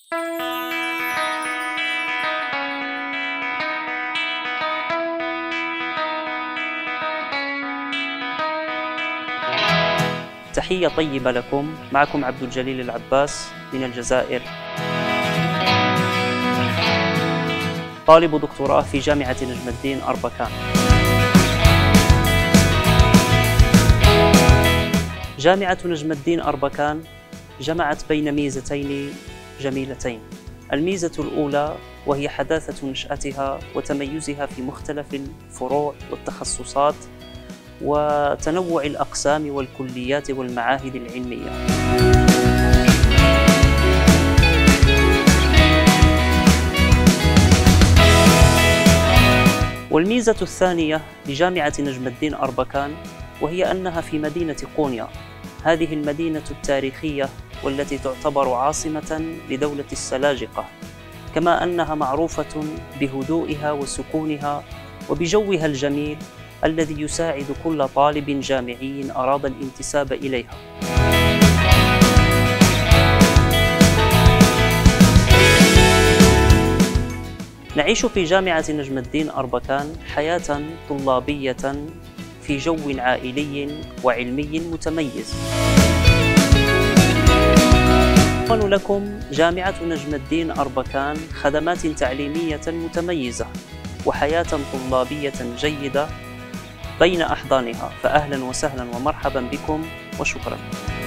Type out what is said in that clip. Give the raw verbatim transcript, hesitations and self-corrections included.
تحية طيبة لكم، معكم عبد الجليل العباس من الجزائر، طالب دكتوراه في جامعة نجم الدين أربكان. جامعة نجم الدين أربكان جمعت بين ميزتين جميلتين. الميزة الأولى وهي حداثة نشأتها وتميزها في مختلف الفروع والتخصصات وتنوع الأقسام والكليات والمعاهد العلمية. والميزة الثانية لجامعة نجم الدين أربكان وهي أنها في مدينة قونيا، هذه المدينة التاريخية والتي تعتبر عاصمة لدولة السلاجقة، كما أنها معروفة بهدوئها وسكونها وبجوها الجميل الذي يساعد كل طالب جامعي أراد الانتساب إليها. نعيش في جامعة نجم الدين أربكان حياة طلابية في جو عائلي وعلمي متميز. نضمن لكم جامعة نجم الدين أربكان خدمات تعليمية متميزة وحياة طلابية جيدة بين أحضانها، فأهلا وسهلا ومرحبا بكم وشكرا.